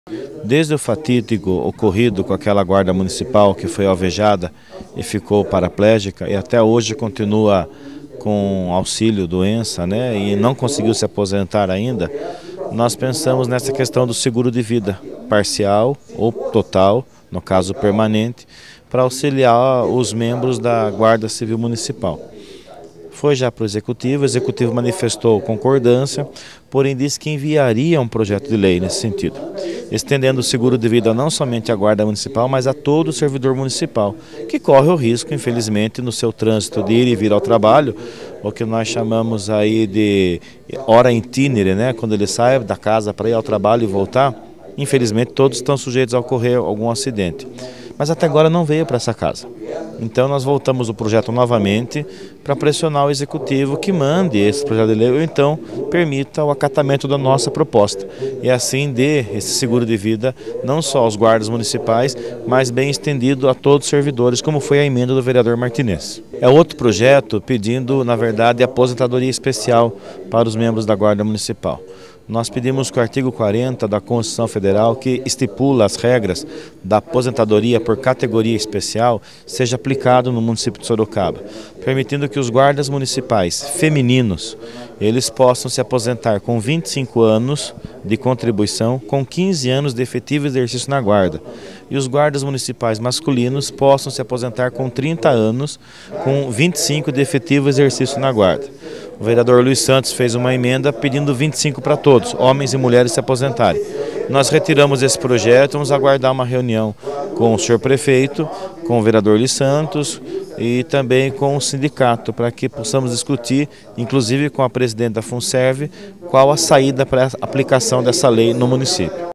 Desde o fatídico ocorrido com aquela guarda municipal que foi alvejada e ficou paraplégica e até hoje continua com auxílio doença, né, e não conseguiu se aposentar ainda, nós pensamos nessa questão do seguro de vida parcial ou total, no caso permanente, para auxiliar os membros da Guarda Civil Municipal. Foi já para o executivo manifestou concordância, porém disse que enviaria um projeto de lei nesse sentido, estendendo o seguro de vida não somente à Guarda Municipal, mas a todo o servidor municipal, que corre o risco, infelizmente, no seu trânsito de ir e vir ao trabalho, o que nós chamamos aí de hora itinere, né? Quando ele sai da casa para ir ao trabalho e voltar, infelizmente todos estão sujeitos a ocorrer algum acidente. Mas até agora não veio para essa casa. Então nós voltamos o projeto novamente para pressionar o executivo que mande esse projeto de lei ou então permita o acatamento da nossa proposta. E assim dê esse seguro de vida não só aos guardas municipais, mas bem estendido a todos os servidores, como foi a emenda do vereador Martinez. É outro projeto pedindo, na verdade, aposentadoria especial para os membros da Guarda Municipal. Nós pedimos que o artigo 40 da Constituição Federal, que estipula as regras da aposentadoria por categoria especial, seja aplicado no município de Sorocaba, permitindo que os guardas municipais femininos, eles possam se aposentar com 25 anos de contribuição, com 15 anos de efetivo exercício na guarda. E os guardas municipais masculinos possam se aposentar com 30 anos, com 25 de efetivo exercício na guarda. O vereador Luiz Santos fez uma emenda pedindo 25 para todos, homens e mulheres se aposentarem. Nós retiramos esse projeto, vamos aguardar uma reunião com o senhor prefeito, com o vereador Luiz Santos e também com o sindicato, para que possamos discutir, inclusive com a presidente da FUNSERV, qual a saída para a aplicação dessa lei no município.